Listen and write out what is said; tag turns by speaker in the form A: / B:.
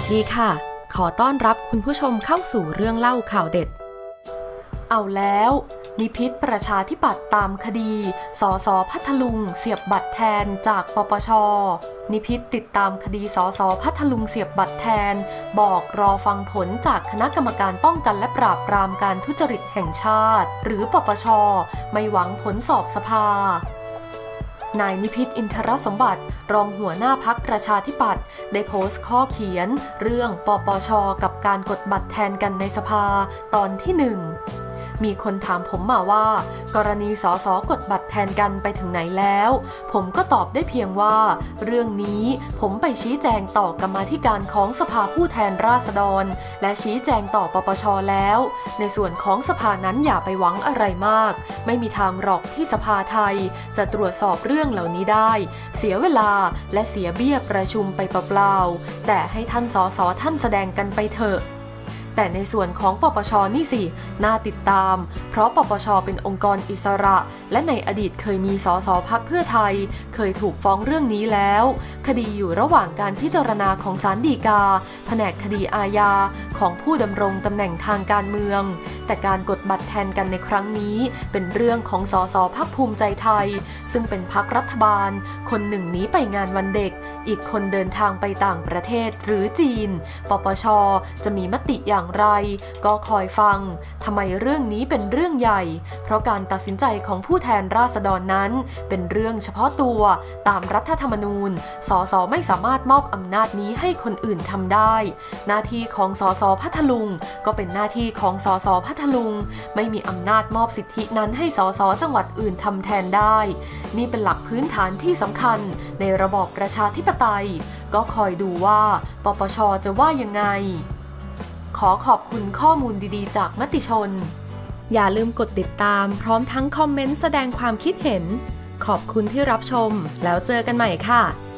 A: วัสดีค่ะขอต้อนรับคุณผู้ชมเข้าสู่เรื่องเล่าข่าวเด็ดเอาแล้วนิพิษประชาธิปัตย์ตามคดีสสพัทลุงเสียบบัตรแทนจากปปช.นิพิษติดตามคดีสสพัทลุงเสียบบัตรแทนบอกรอฟังผลจากคณะกรรมการป้องกันและปราบปรามการทุจริตแห่งชาติหรือปปช.ไม่หวังผลสอบสภานายนิพิษอินทรสมบัติรองหัวหน้าพรรคประชาธิปัตย์ได้โพสต์ข้อเขียนเรื่องปปช.กับการกดบัตรแทนกันในสภาตอนที่1มีคนถามผมมาว่ากรณีสสกดบัตรแทนกันไปถึงไหนแล้วผมก็ตอบได้เพียงว่าเรื่องนี้ผมไปชี้แจงต่อกรรมาธิการของสภาผู้แทนราษฎรและชี้แจงต่อปปช.แล้วในส่วนของสภานั้นอย่าไปหวังอะไรมากไม่มีทางหรอกที่สภาไทยจะตรวจสอบเรื่องเหล่านี้ได้เสียเวลาและเสียเบี้ยประชุมไปเปล่าๆแต่ให้ท่านสสท่านแสดงกันไปเถอะแต่ในส่วนของปปช.นี่สิน่าติดตามเพราะปปช.เป็นองค์กรอิสระและในอดีตเคยมีสสพรรคเพื่อไทยเคยถูกฟ้องเรื่องนี้แล้วคดีอยู่ระหว่างการพิจารณาของศาลฎีกาแผนกคดีอาญาของผู้ดำรงตำแหน่งทางการเมืองแต่การกดบัตรแทนกันในครั้งนี้เป็นเรื่องของสสพรรคภูมิใจไทยซึ่งเป็นพรรครัฐบาลคนหนึ่งหนีไปงานวันเด็กอีกคนเดินทางไปต่างประเทศหรือจีนปปช.จะมีมติอย่างไรก็คอยฟังทำไมเรื่องนี้เป็นเรื่องใหญ่เพราะการตัดสินใจของผู้แทนราษฎรนั้นเป็นเรื่องเฉพาะตัวตามรัฐธรรมนูญสสไม่สามารถมอบอำนาจนี้ให้คนอื่นทำได้หน้าที่ของสสพัทลุงก็เป็นหน้าที่ของสสพัทลุงไม่มีอำนาจมอบสิทธินั้นให้สสจังหวัดอื่นทำแทนได้นี่เป็นหลักพื้นฐานที่สำคัญในระบอบประชาธิปไตยก็คอยดูว่าปปช.จะว่ายังไงขอขอบคุณข้อมูลดีๆจากมติชนอย่าลืมกดติดตามพร้อมทั้งคอมเมนต์แสดงความคิดเห็นขอบคุณที่รับชมแล้วเจอกันใหม่ค่ะ